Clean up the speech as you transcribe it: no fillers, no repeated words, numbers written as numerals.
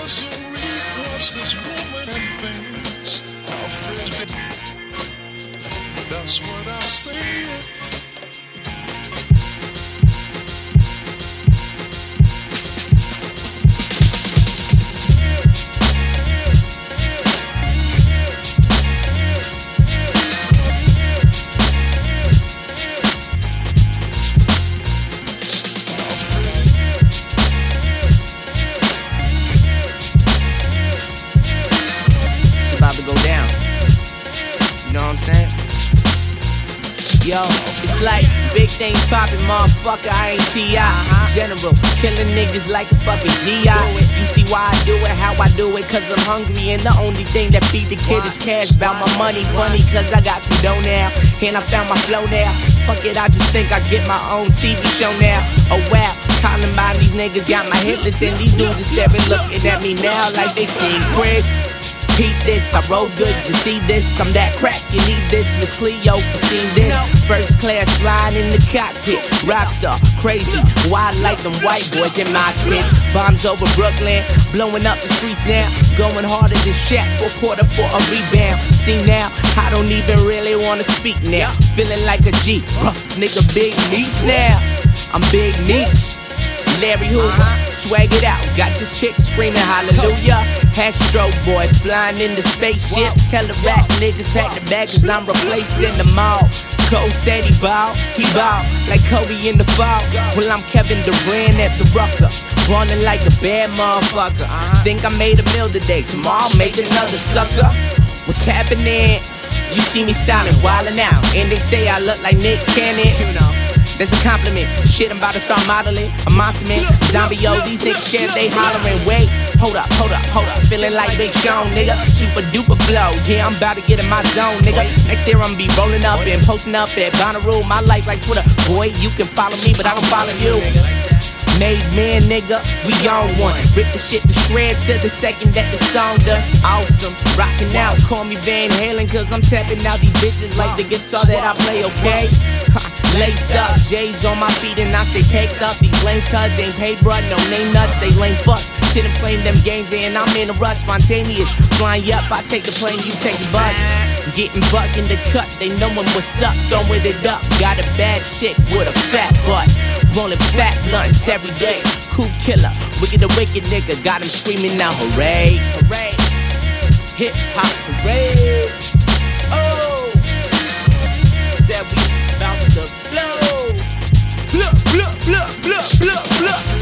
misery was this woman and things. Our friends, that's what I say. About to go down. You know what I'm saying? Yo, it's like big things poppin', motherfucker, I ain't T.I. General, killing niggas like a fucking G.I. You see why I do it, how I do it, cause I'm hungry. And the only thing that feed the kid is cash. Bout my money, funny, cause I got some dough now. And I found my flow now. Fuck it, I just think I get my own TV show now. Oh wow, calling by these niggas got my hit list. And these dudes are staring, looking at me now like they seen Chris. Peep this, I roll good, you see this? I'm that crack, you need this. Miss Cleo, you seen this? First class flying in the cockpit. Rockstar, crazy, wild like them white boys in my spits. Bombs over Brooklyn, blowing up the streets now. Going harder than Shaq for quarter for a rebound. See now, I don't even really wanna speak now. Feeling like a G, nigga big neats now. I'm big neats, Larry Hoover. Swag it out, got this chick screaming hallelujah. Astro boy flying in the spaceships. Tell the rap niggas pack the bag cause I'm replacing them all. Cole said he bow like Kobe in the fall. Well, I'm Kevin Durant at the Rucker, ballin' like a bad motherfucker. Think I made a meal today, tomorrow make another sucker. What's happening? You see me styling, wildin' out, and they say I look like Nick Cannon. You know, that's a compliment. Shit, I'm about to start modeling. A monster man, zombie, yo, these niggas scared, they hollering. Wait, hold up. Feeling like Big Sean, nigga. Super duper flow. Yeah, I'm about to get in my zone, nigga. Next year I'm be rolling up and posting up at Bonnaroo. My life like Twitter. Boy, you can follow me, but I don't follow you. Made man, nigga, we on one. Rip the shit to shreds to the second that the song done. Awesome, rockin' out, call me Van Halen, cause I'm tapping out these bitches like the guitar that I play, okay? Laced up, J's on my feet and I say caked up. These lames cuz ain't paid bruh, no name nuts, they lame fuck. Shouldn't playing them games and I'm in a rush, spontaneous. Flying up, I take the plane, you take the bus. Getting buck in the cut, they knowin' what's up, throwing it up. Got a bad chick with a fat butt. Rolling fat blunts every day. Cool killer, wicked nigga. Got him screaming now, hooray, hooray. Hip hop hooray. Oh, said we bout to blow. Blah, blah, blah, blah, blah, blah.